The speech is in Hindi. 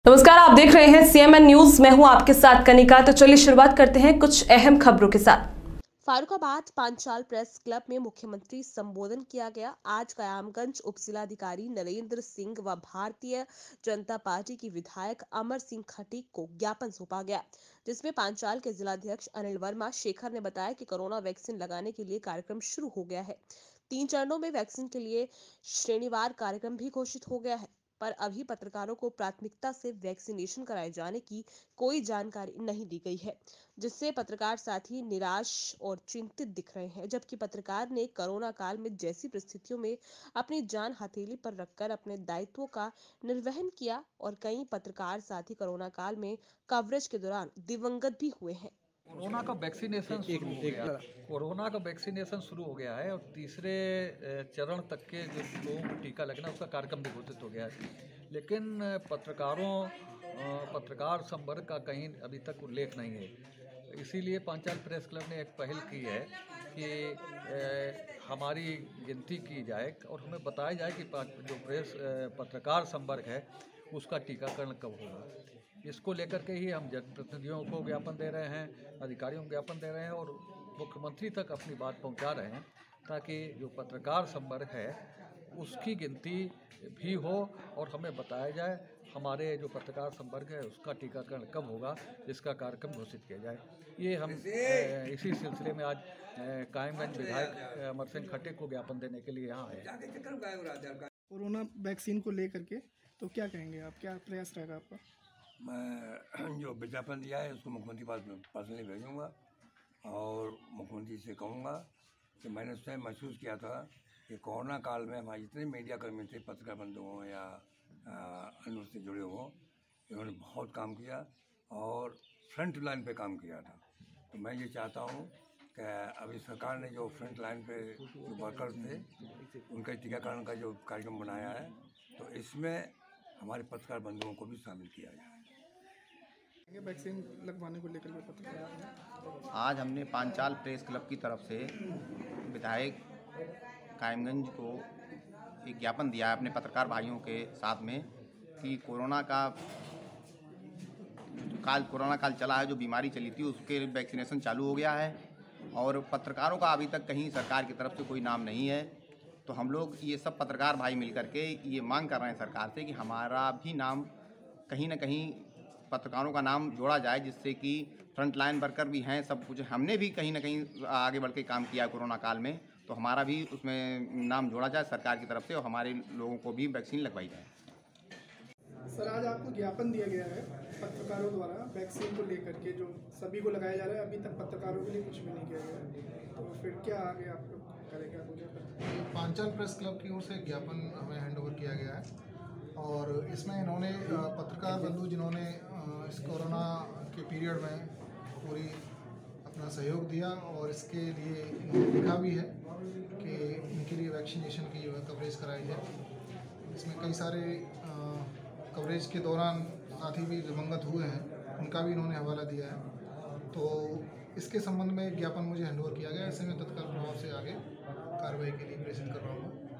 नमस्कार, आप देख रहे हैं सीएमएन न्यूज। मैं हूं आपके साथ कनिका। तो चलिए शुरुआत करते हैं कुछ अहम खबरों के साथ। फारुखाबाद पांचाल प्रेस क्लब में मुख्यमंत्री संबोधन किया गया। आज कयामगंज उपजिलाधिकारी नरेंद्र सिंह व भारतीय जनता पार्टी की विधायक अमर सिंह खटीक को ज्ञापन सौंपा गया, जिसमें पांचाल के जिलाध्यक्ष अनिल वर्मा शेखर ने बताया कि कोरोना वैक्सीन लगाने के लिए कार्यक्रम शुरू हो गया है। 3 चरणों में वैक्सीन के लिए श्रेणीवार कार्यक्रम भी घोषित हो गया है, पर अभी पत्रकारों को प्राथमिकता से वैक्सीनेशन कराए जाने की कोई जानकारी नहीं दी गई है, जिससे पत्रकार साथी निराश और चिंतित दिख रहे हैं। जबकि पत्रकार ने कोरोना काल में जैसी परिस्थितियों में अपनी जान हथेली पर रखकर अपने दायित्वों का निर्वहन किया, और कई पत्रकार साथी कोरोना काल में कवरेज के दौरान दिवंगत भी हुए हैं। कोरोना का वैक्सीनेशन शुरू हो गया। कोरोना का वैक्सीनेशन शुरू हो गया है और तीसरे चरण तक के जो लोगों को टीका लगना उसका कार्यक्रम भी घोषित हो गया है, लेकिन पत्रकार संवर्ग का कहीं अभी तक उल्लेख नहीं है। इसीलिए पांचाल प्रेस क्लब ने एक पहल की है कि हमारी गिनती की जाए और हमें बताया जाए कि जो पत्रकार संवर्ग है उसका टीकाकरण कब होगा। इसको लेकर के ही हम जनप्रतिनिधियों को ज्ञापन दे रहे हैं, अधिकारियों को ज्ञापन दे रहे हैं और मुख्यमंत्री तक अपनी बात पहुंचा रहे हैं, ताकि जो पत्रकार संवर्ग है उसकी गिनती भी हो और हमें बताया जाए हमारे जो पत्रकार संवर्ग है उसका टीकाकरण कब होगा, इसका कार्यक्रम घोषित किया जाए। ये हम इसी सिलसिले में आज कायमगंज विधायक अमर सिंह खटीक को ज्ञापन देने के लिए यहाँ आए। कोरोना वैक्सीन को लेकर के तो क्या कहेंगे आप, क्या प्रयास रहेगा आपका? मैं जो विज्ञापन दिया है उसको मुख्यमंत्री पास पर्सनली भेजूँगा और मुख्यमंत्री से कहूँगा कि मैंने स्वयं महसूस किया था कि कोरोना काल में हमारे जितने मीडिया कर्मी थे, पत्रकार बंधु हों या अन्य से जुड़े हों, इन्होंने बहुत काम किया और फ्रंट लाइन पे काम किया था। तो मैं ये चाहता हूँ कि अभी सरकार ने जो फ्रंट लाइन पे जो वर्कर्स थे उनका टीकाकरण का जो कार्यक्रम बनाया है, तो इसमें हमारे पत्रकार बंधुओं को भी शामिल किया जाए। वैक्सीन लगवाने को लेकर के पत्रकार आज हमने पांचाल प्रेस क्लब की तरफ से विधायक कायमगंज को एक ज्ञापन दिया है अपने पत्रकार भाइयों के साथ में कि कोरोना काल चला है, जो बीमारी चली थी उसके वैक्सीनेशन चालू हो गया है और पत्रकारों का अभी तक कहीं सरकार की तरफ से कोई नाम नहीं है। तो हम लोग ये सब पत्रकार भाई मिलकर के ये मांग कर रहे हैं सरकार से कि हमारा भी नाम कहीं ना कहीं पत्रकारों का नाम जोड़ा जाए, जिससे कि फ्रंट लाइन वर्कर भी हैं, सब कुछ हमने भी कहीं ना कहीं आगे बढ़ के काम किया कोरोना काल में, तो हमारा भी उसमें नाम जोड़ा जाए सरकार की तरफ से और हमारे लोगों को भी वैक्सीन लगवाई जाए। सर, आज आपको ज्ञापन दिया गया है पत्रकारों द्वारा वैक्सीन को लेकर के, जो सभी को लगाया जा रहा है, अभी तक पत्रकारों के लिए कुछ भी नहीं किया गया है, तो फिर क्या आगे आप लोग करेगा? पांचाल प्रेस क्लब की ओर से ज्ञापन हमें हैंडओवर किया गया है और इसमें इन्होंने पत्रकार बंधु जिन्होंने इस कोरोना के पीरियड में पूरी अपना सहयोग दिया और इसके लिए इन्होंने लिखा भी है कि इनके लिए वैक्सीनेशन की कवरेज कराई जाए। इसमें कई सारे कवरेज के दौरान साथी भी दिवंगत हुए हैं, उनका भी इन्होंने हवाला दिया है। तो इसके संबंध में ज्ञापन मुझे हैंडओवर किया गया, इससे मैं तत्काल प्रभाव से आगे कार्रवाई के लिए प्रेषित कर रहा हूँ।